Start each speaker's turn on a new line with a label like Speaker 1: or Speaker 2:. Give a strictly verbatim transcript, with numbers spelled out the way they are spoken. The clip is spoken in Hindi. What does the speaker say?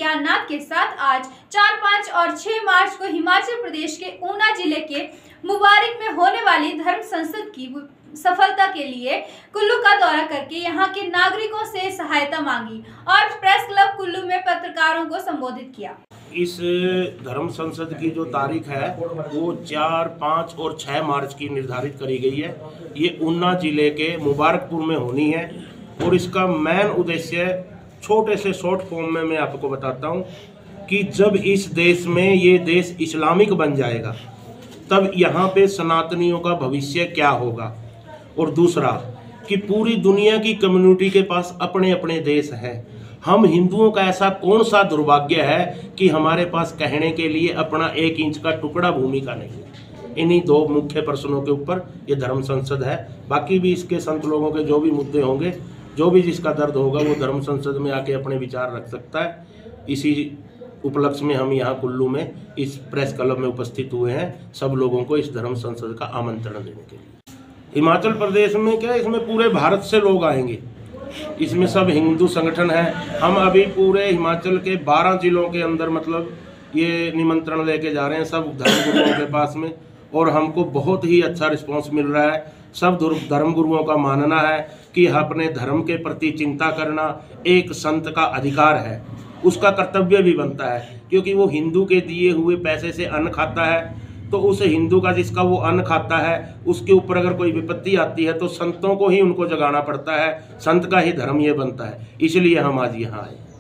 Speaker 1: ज्ञाननाथ के साथ आज चार, पाँच और छह मार्च को हिमाचल प्रदेश के ऊना जिले के मुबारक में होने वाली धर्म संसद की सफलता के लिए कुल्लू का दौरा करके यहां के नागरिकों से सहायता मांगी और प्रेस क्लब कुल्लू में पत्रकारों को संबोधित किया।
Speaker 2: इस धर्म संसद की जो तारीख है वो चार, पाँच और छह मार्च की निर्धारित करी गई है। ये ऊना जिले के मुबारकपुर में होनी है और इसका मेन उद्देश्य छोटे से शॉर्ट फॉर्म में मैं आपको बताता हूँ कि जब इस देश में ये देश इस्लामिक बन जाएगा तब यहाँ पे सनातनियों का भविष्य क्या होगा, और दूसरा कि पूरी दुनिया की कम्युनिटी के पास अपने अपने देश हैं। हम हिंदुओं का ऐसा कौन सा दुर्भाग्य है कि हमारे पास कहने के लिए अपना एक इंच का टुकड़ा भूमि का नहीं है। इन्हीं दो मुख्य प्रश्नों के ऊपर ये धर्म संसद है। बाकी भी इसके संत लोगों के जो भी मुद्दे होंगे, जो भी जिसका दर्द होगा, वो धर्म संसद में आके अपने विचार रख सकता है। इसी उपलक्ष्य में हम यहाँ कुल्लू में इस प्रेस क्लब में उपस्थित हुए हैं, सब लोगों को इस धर्म संसद का आमंत्रण देने के लिए। हिमाचल प्रदेश में क्या, इसमें पूरे भारत से लोग आएंगे। इसमें सब हिंदू संगठन है। हम अभी पूरे हिमाचल के बारह जिलों के अंदर मतलब ये निमंत्रण लेके जा रहे हैं सब धर्म गुरुओं के पास में, और हमको बहुत ही अच्छा रिस्पांस मिल रहा है। सब धर्म गुरुओं का मानना है कि अपने धर्म के प्रति चिंता करना एक संत का अधिकार है, उसका कर्तव्य भी बनता है, क्योंकि वो हिंदू के दिए हुए पैसे से अन्न खाता है। तो उस हिंदू का जिसका वो अन्न खाता है उसके ऊपर अगर कोई विपत्ति आती है तो संतों को ही उनको जगाना पड़ता है। संत का ही धर्म ये बनता है, इसलिए हम आज यहाँ आए।